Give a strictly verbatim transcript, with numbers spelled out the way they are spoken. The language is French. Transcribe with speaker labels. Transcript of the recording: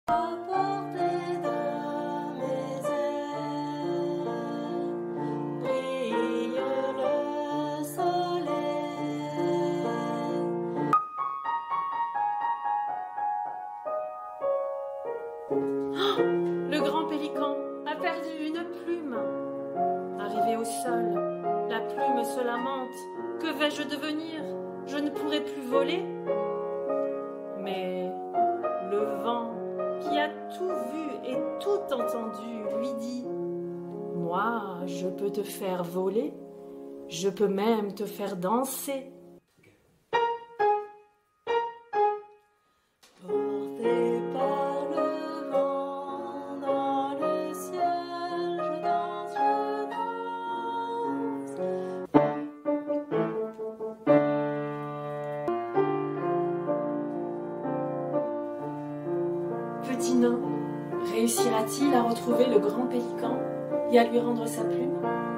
Speaker 1: À portée de mes ailes brille le soleil.
Speaker 2: Oh, le grand pélican a perdu une plume. Arrivé au sol, la plume se lamente. Que vais-je devenir? Je ne pourrai plus voler. Mais le vent, qui a tout vu et tout entendu, lui dit: moi, je peux te faire voler, je peux même te faire danser.
Speaker 1: Porté par le vent dans le ciel, je danse, je danse.
Speaker 2: Petit nain, réussira-t-il à retrouver le grand pélican et à lui rendre sa plume?